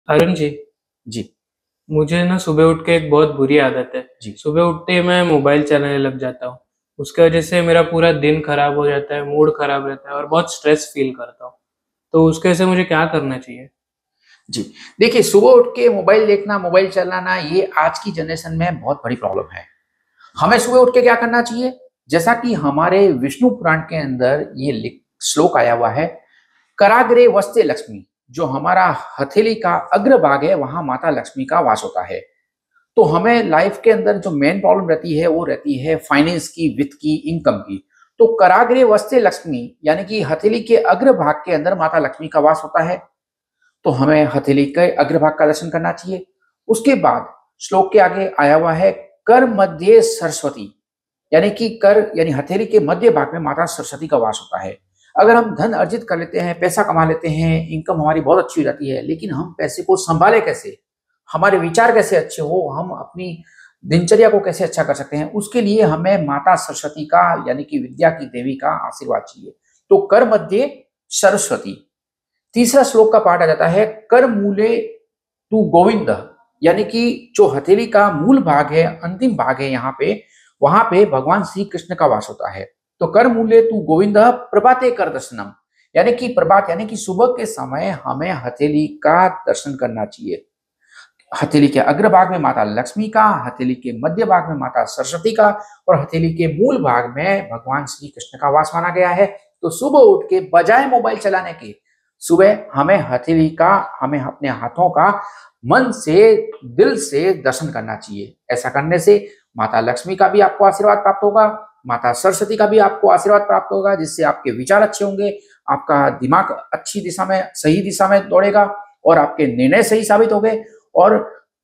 अरुण जी, जी, मुझे ना सुबह उठ के एक बहुत बुरी आदत है। जी, सुबह उठते ही मैं मोबाइल चलाने लग जाता हूँ। उसकी वजह से मेरा पूरा दिन खराब हो जाता है, मूड खराब रहता है और बहुत स्ट्रेस फील करता हूँ। तो उसके वजह से मुझे क्या करना चाहिए? जी। देखिए, सुबह उठ के मोबाइल देखना, मोबाइल चलाना ये आज की जनरेशन में बहुत बड़ी प्रॉब्लम है। हमें सुबह उठ के क्या करना चाहिए? जैसा कि हमारे विष्णु पुराण के अंदर ये लिख श्लोक आया हुआ है, कराग्रे वस्ते लक्ष्मी, जो हमारा हथेली का अग्रभाग है, वहाँ माता लक्ष्मी का वास होता है। तो हमें लाइफ के अंदर जो मेन प्रॉब्लम रहती है, वो रहती है फाइनेंस की, वित्त की, इनकम की। तो कराग्रे वस्ते लक्ष्मी यानी कि हथेली के अग्रभाग के अंदर माता लक्ष्मी का वास होता है। तो हमें हथेली के अग्रभाग का दर्शन करना चाहिए। उसके बाद श्लोक के आगे आया हुआ है, कर मध्य सरस्वती, यानी कि कर यानी हथेली के मध्य भाग में माता सरस्वती का वास होता है। अगर हम धन अर्जित कर लेते हैं, पैसा कमा लेते हैं, इनकम हमारी बहुत अच्छी हो जाती है, लेकिन हम पैसे को संभाले कैसे, हमारे विचार कैसे अच्छे हो, हम अपनी दिनचर्या को कैसे अच्छा कर सकते हैं, उसके लिए हमें माता सरस्वती का यानी कि विद्या की देवी का आशीर्वाद चाहिए। तो कर मध्य सरस्वती। तीसरा श्लोक का पाठ आ जाता है, कर मूले तू गोविंद, यानी कि जो हथेली का मूल भाग है, अंतिम भाग है, यहाँ पे वहां पे भगवान श्री कृष्ण का वास होता है। तो कर मूले तू गोविंद प्रभाते कर दर्शनम, यानी कि प्रभात यानी कि सुबह के समय हमें हथेली का दर्शन करना चाहिए। हथेली के अग्रभाग में माता लक्ष्मी का, हथेली के मध्य भाग में माता सरस्वती का और हथेली के मूल भाग में भगवान श्री कृष्ण का वास माना गया है। तो सुबह उठ के बजाय मोबाइल चलाने के, सुबह हमें हथेली का, हमें अपने हाथों का मन से, दिल से दर्शन करना चाहिए। ऐसा करने से माता लक्ष्मी का भी आपको आशीर्वाद प्राप्त होगा, माता सरस्वती का भी आपको आशीर्वाद प्राप्त होगा, जिससे आपके विचार अच्छे होंगे, आपका दिमाग अच्छी दिशा में, सही दिशा में दौड़ेगा और आपके निर्णय सही साबित होंगे। और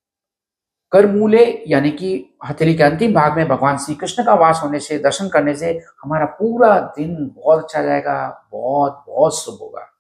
करमूले यानी कि हथेली के अंतिम भाग में भगवान श्री कृष्ण का वास होने से, दर्शन करने से हमारा पूरा दिन बहुत अच्छा जाएगा, बहुत बहुत शुभ होगा।